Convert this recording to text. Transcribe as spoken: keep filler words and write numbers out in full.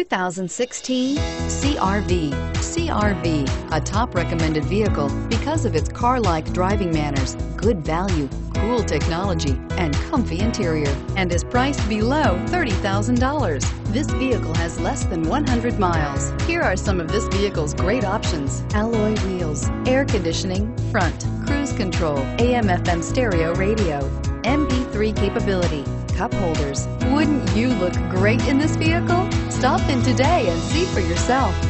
thousand sixteen C R V. C R V, a top recommended vehicle because of its car-like driving manners, good value, cool technology, and comfy interior, and is priced below thirty thousand dollars. This vehicle has less than one hundred miles. Here are some of this vehicle's great options: alloy wheels, air conditioning, front, cruise control, A M F M stereo radio, M P three capability, cup holders. Wouldn't you look great in this vehicle? Stop in today and see for yourself.